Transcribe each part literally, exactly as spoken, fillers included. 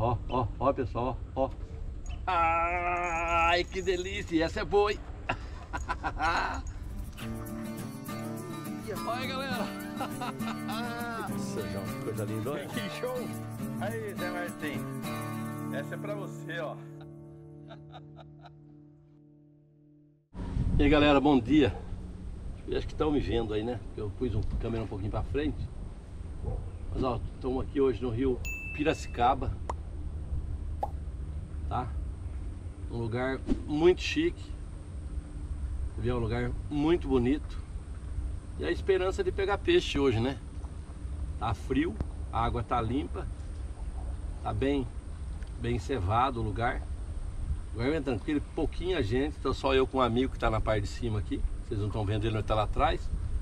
Ó, ó, ó, pessoal, ó. Ai, que delícia! Essa é boa, hein? Olha, galera! Nossa, João, que coisa linda, olha. Que show! Aí, Zé Martim. Essa é pra você, ó. E aí, galera, bom dia. Acho que estão me vendo aí, né? Eu pus a câmera um pouquinho pra frente. Mas ó, estamos aqui hoje no rio Piracicaba, tá? Um lugar muito chique, é um lugar muito bonito. E a esperança de pegar peixe hoje, né? Tá frio, a água tá limpa, tá bem, bem cevado o lugar. O lugar é tranquilo, pouquinha gente, então só eu com um amigo que tá na parte de cima aqui. Vocês não estão vendo ele, ele tá lá atrás.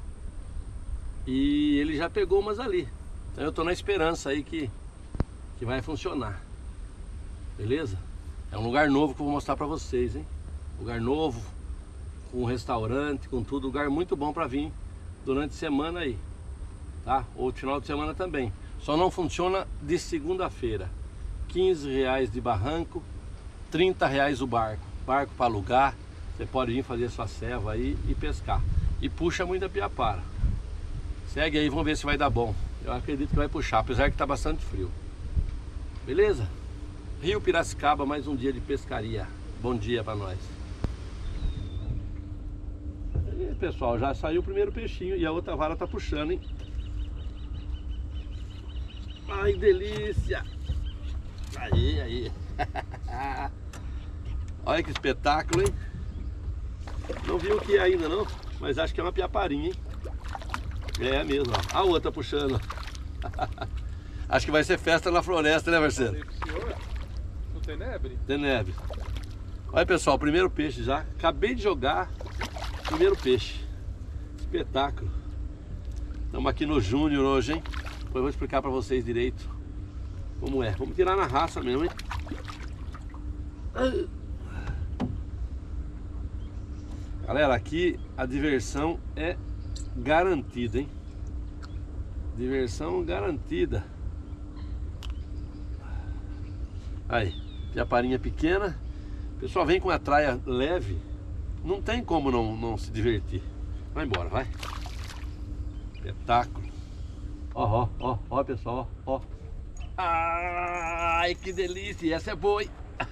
E ele já pegou umas ali. Então eu tô na esperança aí que, que vai funcionar. Beleza? É um lugar novo que eu vou mostrar pra vocês, hein? Lugar novo, com restaurante, com tudo. Lugar muito bom pra vir durante a semana aí, tá? Ou final de semana também. Só não funciona de segunda-feira. quinze reais de barranco, trinta reais o barco. Barco para alugar. Você pode vir fazer sua ceva aí e pescar. E puxa muita piapara. Segue aí, vamos ver se vai dar bom. Eu acredito que vai puxar, apesar que tá bastante frio. Beleza? Rio Piracicaba, mais um dia de pescaria. Bom dia pra nós. E pessoal, já saiu o primeiro peixinho e a outra vara tá puxando, hein? Ai, delícia! Aí, aí. Olha que espetáculo, hein? Não vi o que é ainda não, mas acho que é uma piaparinha, hein? É mesmo, ó. A outra puxando. Acho que vai ser festa na floresta, né, Marcelo? Não tem nebre? Tem neve. Olha, pessoal, primeiro peixe já. Acabei de jogar. Primeiro peixe. Espetáculo. Estamos aqui no Júnior hoje, hein? Depois eu vou explicar pra vocês direito como é. Vamos tirar na raça mesmo, hein? Galera, aqui a diversão é garantida, hein? Diversão garantida. Aí, piaparinha pequena. O pessoal vem com a traia leve. Não tem como não, não se divertir. Vai embora, vai. Espetáculo. Ó, ó, ó, ó, pessoal, ó. Ai, que delícia! Essa é boa, hein?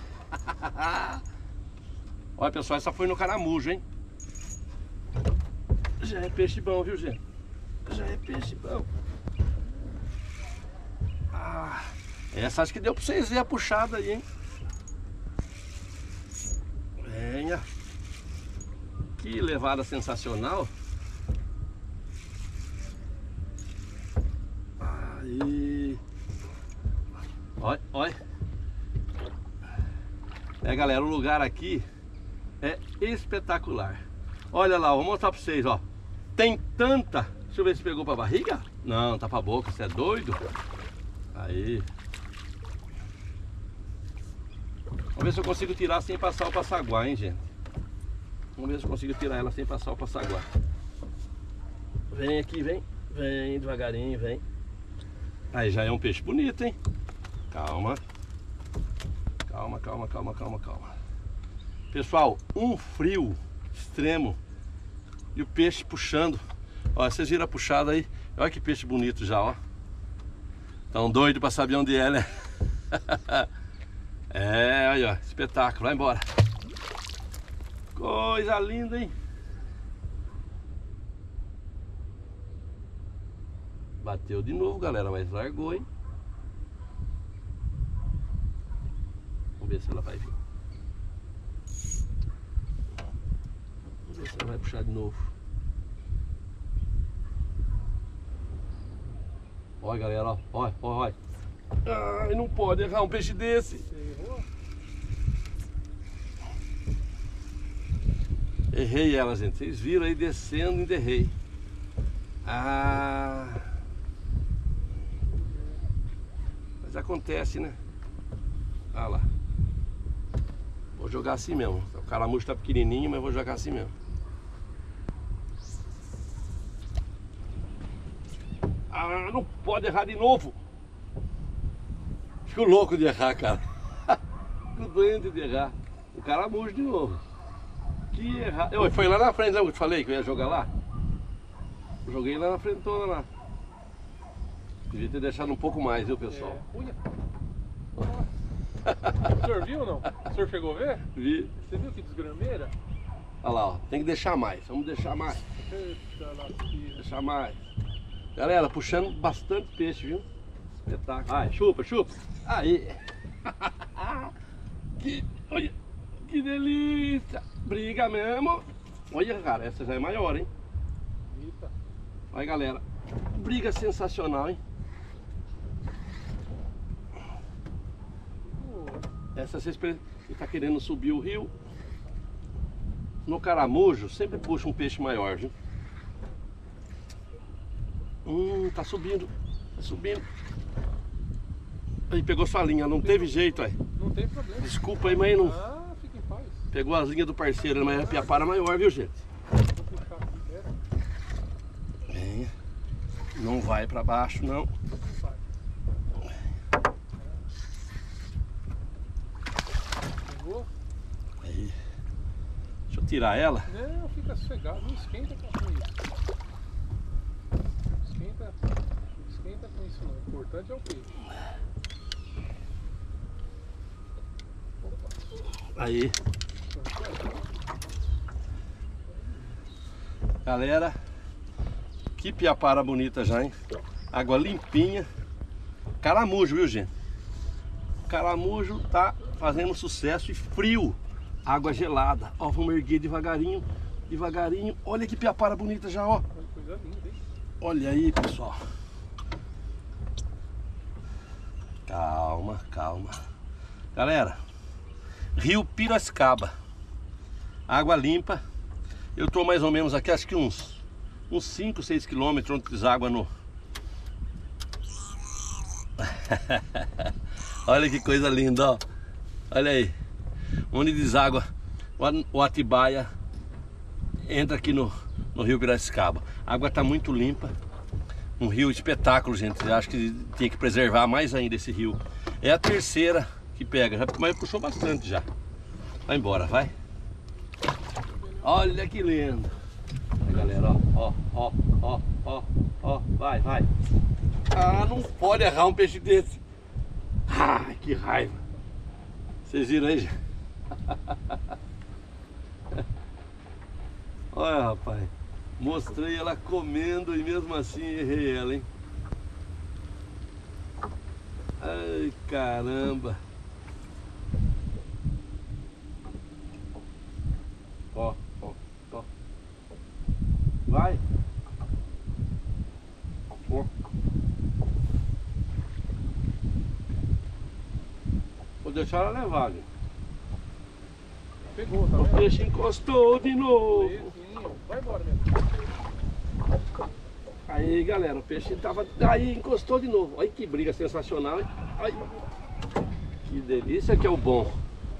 Olha, pessoal, essa foi no caramujo, hein? Já é peixe bom, viu, gente? Já é peixe bom. Ah, essa acho que deu pra vocês verem a puxada aí, hein? Venha. Que levada sensacional. Aí. Olha, olha. É, galera, o lugar aqui é espetacular. Olha lá, vou mostrar pra vocês, ó. Tem tanta... Deixa eu ver se pegou pra barriga. Não, tá pra boca, você é doido? Aí. Vamos ver se eu consigo tirar sem passar o passaguá, hein, gente. Vamos ver se eu consigo tirar ela sem passar o passaguá. Vem aqui, vem. Vem devagarinho, vem. Aí já é um peixe bonito, hein? Calma. Calma, calma, calma, calma, calma. Pessoal, um frio extremo. E o peixe puxando. Ó, vocês viram a puxada aí? Olha que peixe bonito já, ó. Tão doido pra saber onde é, né? É, olha, ó, espetáculo. Vai embora. Coisa linda, hein? Bateu de novo, galera, mas largou, hein? Vamos ver se ela vai vir. Vamos ver se ela vai puxar de novo. Olha, galera, ó. Olha, olha, olha. Ai, não pode errar um peixe desse. Errei ela, gente. Vocês viram aí descendo e errei. Ah. Mas acontece, né? Olha lá. Vou jogar assim mesmo. O caramujo tá pequenininho, mas vou jogar assim mesmo. Ah, não pode errar de novo. Fico louco de errar, cara. Fico doente de errar. O caramujo de novo. Que errar. Eu, foi lá na frente, lembra que eu te falei que eu ia jogar lá? Eu joguei lá na frente toda lá. Devia ter deixado um pouco mais, viu, pessoal? É. Uia. O senhor viu ou não? O senhor chegou a ver? Vi. Você viu que desgrameira? Olha lá, ó. Tem que deixar mais. Vamos deixar mais. Eita, lasqueira. Deixar mais. Galera, puxando bastante peixe, viu? Espetáculo. Vai, chupa, chupa. Aí. Que, olha, que delícia. Briga mesmo. Olha, cara, essa já é maior, hein? Eita. Vai, galera. Briga sensacional, hein? Essa vocês está querendo subir o rio. No caramujo, sempre puxa um peixe maior, viu? Hum, tá subindo. Tá subindo. Aí pegou sua linha, não teve jeito aí. Não tem problema. Desculpa aí, mas não. Ah, fica em paz. Pegou as linhas do parceiro, mas é a piapara maior, viu, gente? Vou puxar aqui, pera. Venha. Não vai pra baixo, não. Fica em paz. Pegou? Aí. Deixa eu tirar ela. Não, fica sossegado, não esquenta com isso. Esquenta, esquenta com isso não. O importante é o peixe. Opa. Aí. Galera, que piapara bonita já, hein? Água limpinha. Caramujo, viu, gente? Caramujo tá fazendo sucesso e frio. Água gelada. Ó, vamos erguer devagarinho, devagarinho. Olha que piapara bonita já, ó. Coisa linda, hein? Olha aí, pessoal. Calma, calma. Galera, Rio Piracicaba. Água limpa. Eu tô mais ou menos aqui, acho que uns uns cinco, seis quilômetros onde deságua no... Olha que coisa linda, ó. Olha aí. Onde deságua o Atibaia entra aqui no, no Rio Piracicaba. A água tá muito limpa. Um rio espetáculo, gente. Eu acho que tinha que preservar mais ainda esse rio. É a terceira que pega, já, mas puxou bastante já. Vai embora, vai. Olha que lindo. Aí, galera, ó, ó, ó, ó, ó, vai, vai. Ah, não pode errar um peixe desse. Ai, que raiva. Vocês viram aí? Olha, rapaz. Mostrei ela comendo e mesmo assim errei ela, hein? Ai, caramba. Ó, ó, ó. Vai. Ó. Vou deixar ela levar, gente. Pegou, tá O vendo? peixe encostou de novo. Beijinho. Vai embora mesmo. Aí, galera, o peixe tava... Aí, encostou de novo. Olha que briga sensacional, hein? Ai. Que delícia que é o bom.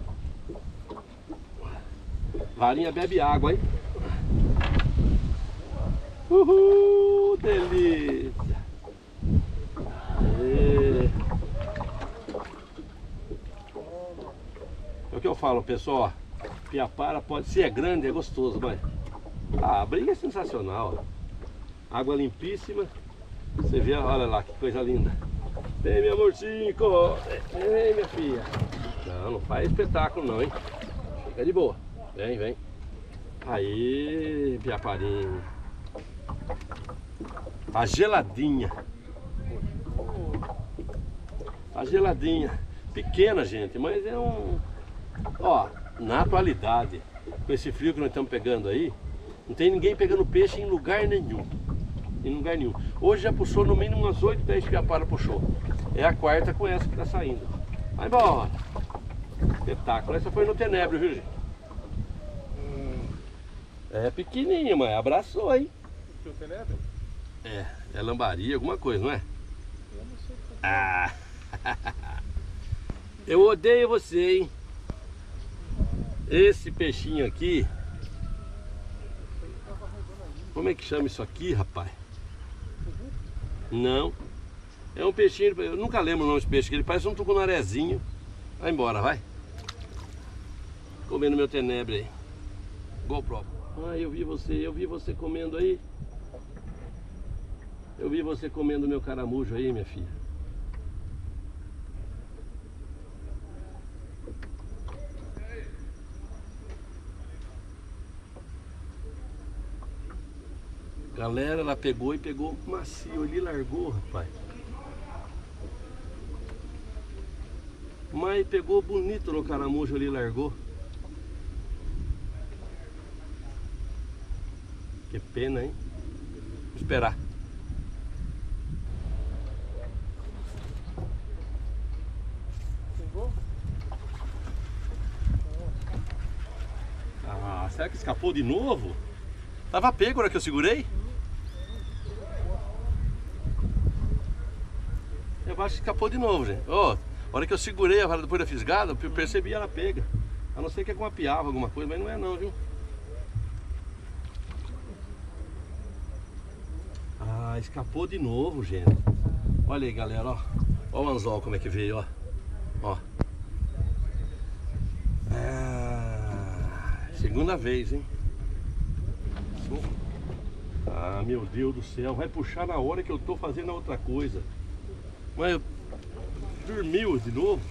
Varinha bebe água, hein? Uhul, delícia. Aê. É o que eu falo, pessoal. Piapara pode... Se é grande, é gostoso, mas... Ah, a briga é sensacional. Água limpíssima. Você vê, olha lá, que coisa linda. Vem, meu amorzinho. Vem, minha filha. Não, não faz espetáculo não, hein? Fica de boa. Vem, vem. Aí, piaparinho. Tá geladinha. Tá geladinha. Pequena, gente, mas é um... Ó, na atualidade, com esse frio que nós estamos pegando aí, não tem ninguém pegando peixe em lugar nenhum. Em lugar nenhum. Hoje já puxou no mínimo umas oito, dez piapara puxou. É a quarta com essa que tá saindo. Vai embora. Espetáculo. Essa foi no Tenebro, viu, gente? É pequenininha, mas abraçou, hein? O Tenebro? É, é lambari, alguma coisa, não é? Eu não sei. Ah! Eu odeio você, hein? Esse peixinho aqui. Como é que chama isso aqui, rapaz? Não. É um peixinho, eu nunca lembro o nome desse peixe, ele parece um tucunarezinho. Vai embora, vai. Comendo meu tenebre aí. GoPro. Ah, eu vi você, eu vi você comendo aí. Eu vi você comendo meu caramujo aí, minha filha. Galera, ela pegou e pegou macio ali, largou, rapaz. Mas pegou bonito no caramujo ali, largou. Que pena, hein? Vou esperar. Pegou? Ah, será que escapou de novo? Tava pego na hora que eu segurei? Eu acho que escapou de novo, gente. Ó, a hora que eu segurei a vara depois da fisgada, eu percebi ela pega. A não ser que é com uma piava, alguma coisa, mas não é não, viu? Ah, escapou de novo, gente. Olha aí, galera, ó. Ó o anzol como é que veio, ó. Ó. Ah, segunda vez, hein? Ah, meu Deus do céu. Vai puxar na hora que eu tô fazendo a outra coisa. Mas eu... dormiu de novo?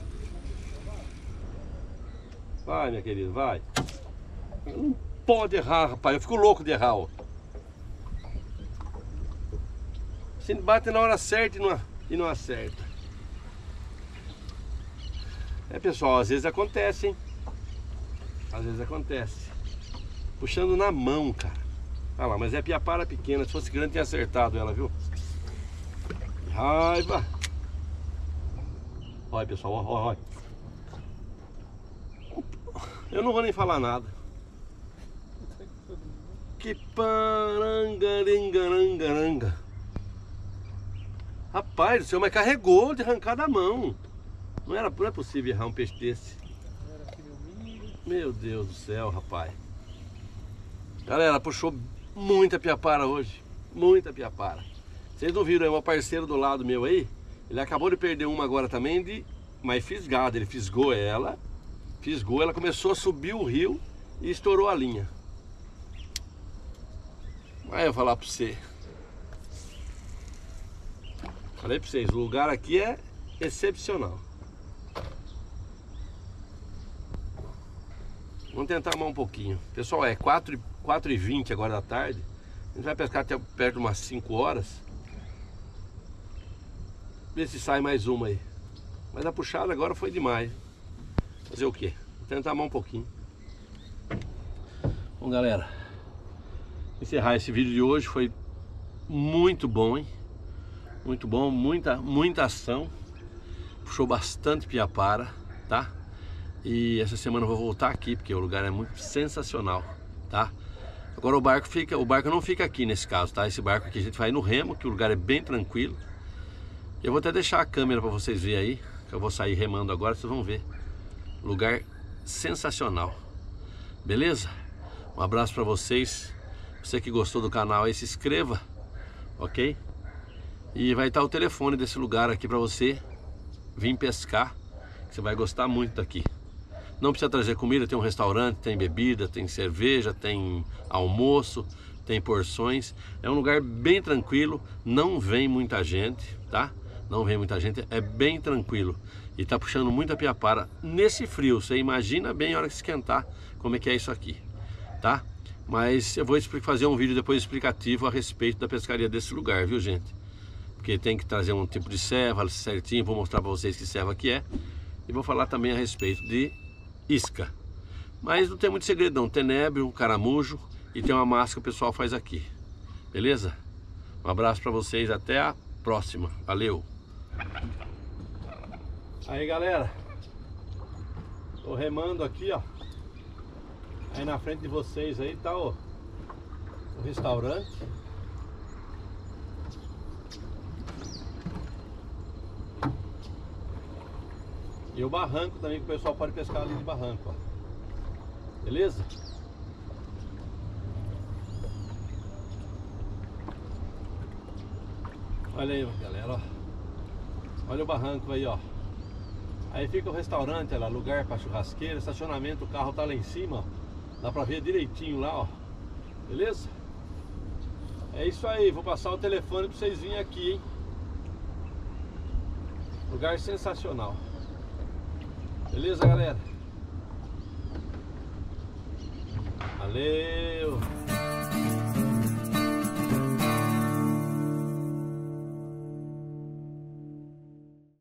Vai, minha querida, vai. Não pode errar, rapaz. Eu fico louco de errar, ó. Você bate na hora certa e não, e não acerta. É, pessoal, às vezes acontece, hein? Às vezes acontece. Puxando na mão, cara. Ah lá, mas é piapara pequena. Se fosse grande, tinha acertado ela, viu? Que raiva. Olha, pessoal, olha, olha. Eu não vou nem falar nada. Que parangaringaranga. Rapaz do céu, mas carregou de arrancar da mão. Não, era, não é possível errar um peixe desse. Meu Deus do céu, rapaz. Galera, puxou muita piapara hoje. Muita piapara. Vocês não viram aí, uma parceira do lado meu aí? Ele acabou de perder uma agora também, de, mas fisgada. Ele fisgou ela. Fisgou, ela começou a subir o rio e estourou a linha. Aí eu vou falar pra você. Falei pra vocês, o lugar aqui é excepcional. Vamos tentar mais um pouquinho. Pessoal, é quatro e vinte agora da tarde. A gente vai pescar até perto de umas cinco horas. Ver se sai mais uma aí. Mas a puxada agora foi demais. Fazer o quê? Vou tentar mais um pouquinho. Bom, galera, encerrar esse vídeo de hoje. Foi muito bom, hein? Muito bom, muita, muita ação. Puxou bastante piapara, tá? E essa semana eu vou voltar aqui, porque o lugar é muito sensacional, tá? Agora o barco fica, o barco não fica aqui nesse caso, tá? Esse barco aqui a gente vai no remo, que o lugar é bem tranquilo. Eu vou até deixar a câmera para vocês verem aí, que eu vou sair remando agora, vocês vão ver. Lugar sensacional. Beleza? Um abraço para vocês. Você que gostou do canal aí, se inscreva, ok? E vai estar o telefone desse lugar aqui para você vir pescar, que você vai gostar muito daqui. Não precisa trazer comida, tem um restaurante, tem bebida, tem cerveja, tem almoço, tem porções. É um lugar bem tranquilo, não vem muita gente, tá? Não vem muita gente, é bem tranquilo. E tá puxando muita piapara nesse frio. Você imagina bem a hora que esquentar como é que é isso aqui, tá? Mas eu vou fazer um vídeo depois explicativo a respeito da pescaria desse lugar, viu, gente? Porque tem que trazer um tipo de serva certinho, vou mostrar para vocês que serva que é. E vou falar também a respeito de isca. Mas não tem muito segredo não, tenebre, um caramujo e tem uma massa que o pessoal faz aqui. Beleza? Um abraço para vocês, até a próxima. Valeu! Aí, galera, tô remando aqui, ó. Aí na frente de vocês aí tá o, o restaurante. E o barranco também, que o pessoal pode pescar ali de barranco, ó. Beleza? Olha aí, galera, ó. Olha o barranco aí, ó. Aí fica o restaurante, olha lá, lugar para churrasqueira, estacionamento, o carro tá lá em cima, ó. Dá pra ver direitinho lá, ó. Beleza? É isso aí, vou passar o telefone pra vocês virem aqui, hein? Lugar sensacional. Beleza, galera? Valeu!